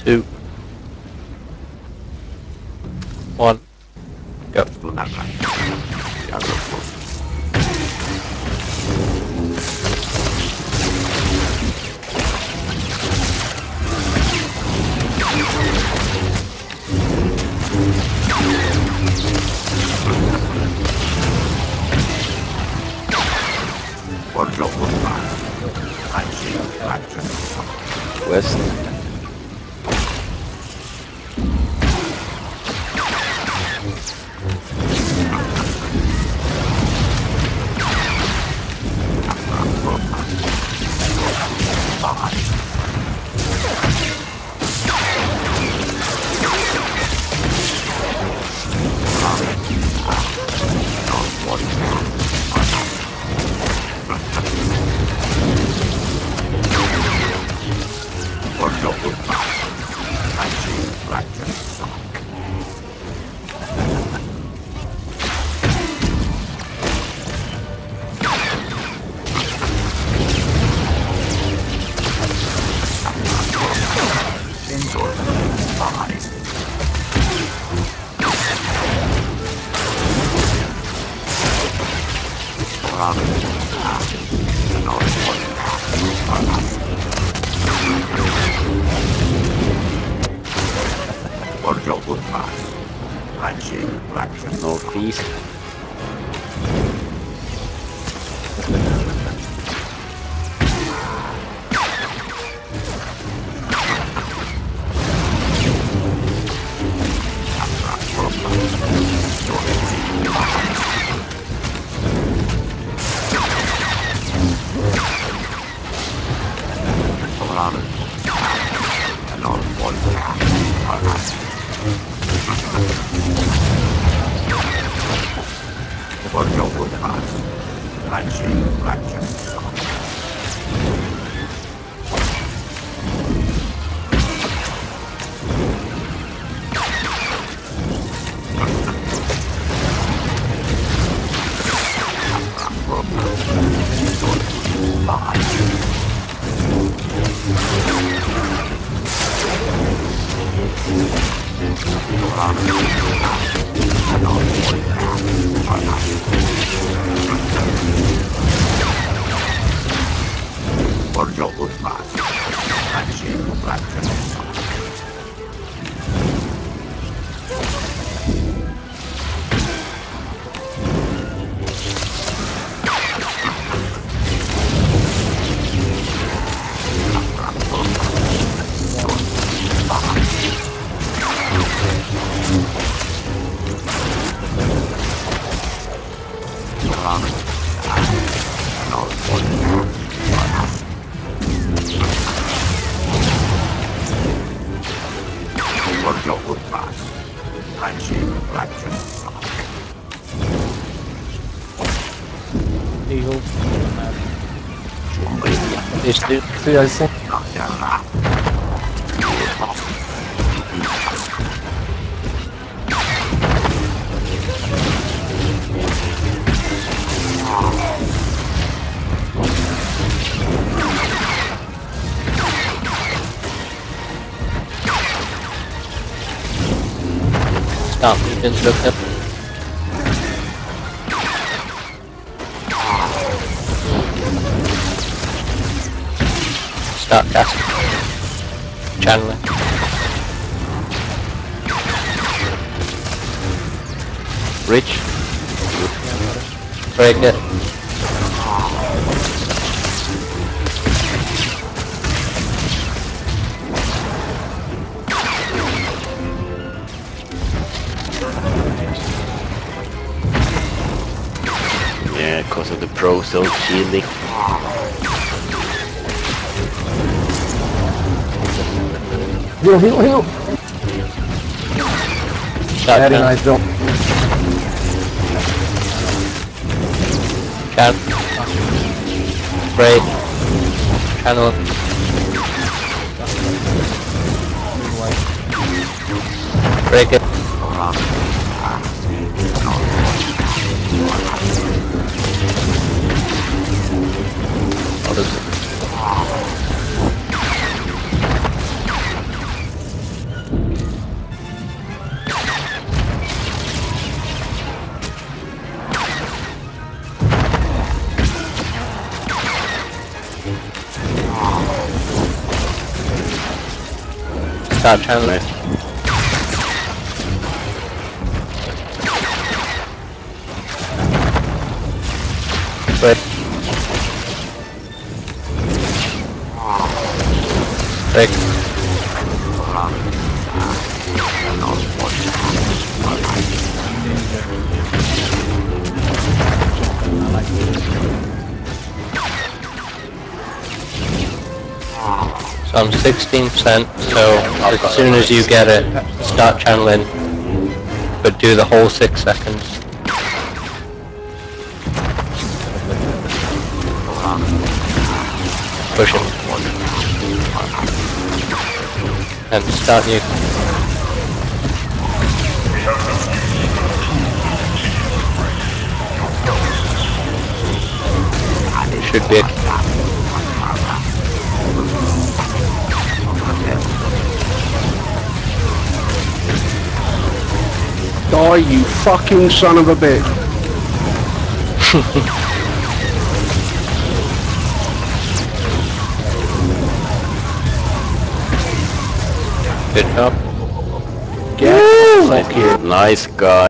2, 1, go. West. Northeast. Eagle. These two. I think. Stop, you can look up. Start casting. Channeling. Reach. Break it. Yeah, because of the pro soul shielding. Heal, heal, heal! Very nice job. Can. Break. Channel. Break it. Start channeling. Break. Break. So I'm 16%, so as soon as you get it, start channeling, but do the whole 6 seconds. Push it. And start new. Should be Die, you fucking son of a bitch. good job. Nice guy.